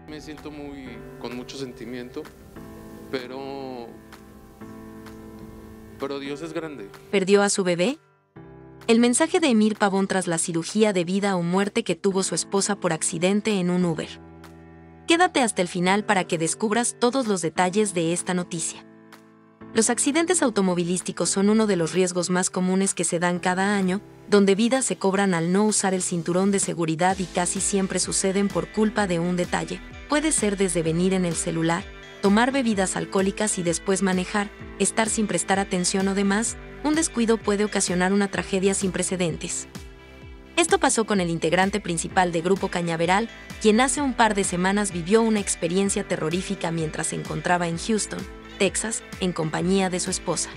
Me siento con mucho sentimiento, pero Dios es grande. ¿Perdió a su bebé? El mensaje de Emir Pavón tras la cirugía de vida o muerte que tuvo su esposa por accidente en un Uber. Quédate hasta el final para que descubras todos los detalles de esta noticia. Los accidentes automovilísticos son uno de los riesgos más comunes que se dan cada año, donde vidas se cobran al no usar el cinturón de seguridad y casi siempre suceden por culpa de un detalle. Puede ser desde venir en el celular, tomar bebidas alcohólicas y después manejar, estar sin prestar atención o demás. Un descuido puede ocasionar una tragedia sin precedentes. Esto pasó con el integrante principal de Grupo Cañaveral, quien hace un par de semanas vivió una experiencia terrorífica mientras se encontraba en Houston, Texas, en compañía de su esposa.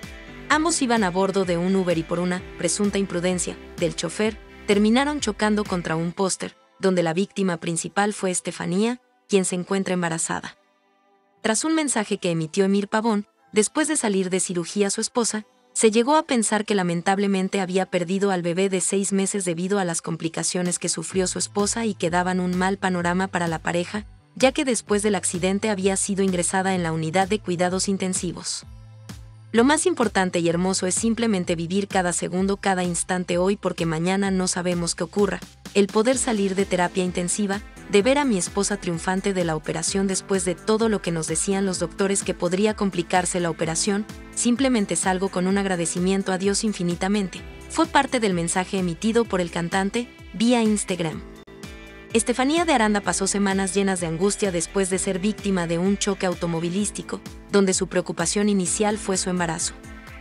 Ambos iban a bordo de un Uber y por una presunta imprudencia del chofer, terminaron chocando contra un póster, donde la víctima principal fue Estefanía, quien se encuentra embarazada. Tras un mensaje que emitió Emir Pavón, después de salir de cirugía su esposa, se llegó a pensar que lamentablemente había perdido al bebé de 6 meses debido a las complicaciones que sufrió su esposa y que daban un mal panorama para la pareja, ya que después del accidente había sido ingresada en la unidad de cuidados intensivos. Lo más importante y hermoso es simplemente vivir cada segundo, cada instante hoy porque mañana no sabemos qué ocurra. El poder salir de terapia intensiva, de ver a mi esposa triunfante de la operación después de todo lo que nos decían los doctores que podría complicarse la operación, simplemente salgo con un agradecimiento a Dios infinitamente. Fue parte del mensaje emitido por el cantante vía Instagram. Estefanía de Aranda pasó semanas llenas de angustia después de ser víctima de un choque automovilístico, donde su preocupación inicial fue su embarazo.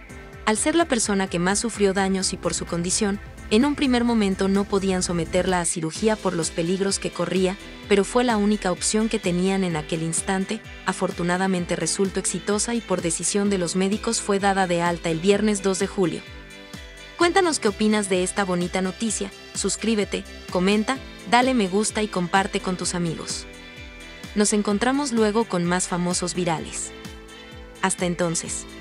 Al ser la persona que más sufrió daños y por su condición, en un primer momento no podían someterla a cirugía por los peligros que corría, pero fue la única opción que tenían en aquel instante. Afortunadamente resultó exitosa y por decisión de los médicos fue dada de alta el viernes 2 de julio. Cuéntanos qué opinas de esta bonita noticia, suscríbete, comenta, dale me gusta y comparte con tus amigos. Nos encontramos luego con más famosos virales. Hasta entonces.